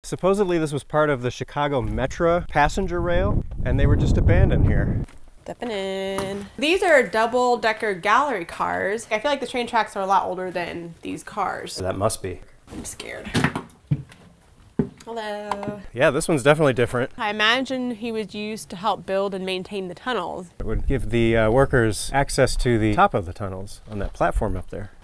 Supposedly this was part of the Chicago Metra passenger rail, and they were just abandoned here. Stepping in. These are double-decker gallery cars. I feel like the train tracks are a lot older than these cars. That must be. I'm scared. Hello. Yeah, this one's definitely different. I imagine he was used to help build and maintain the tunnels. It would give the workers access to the top of the tunnels on that platform up there.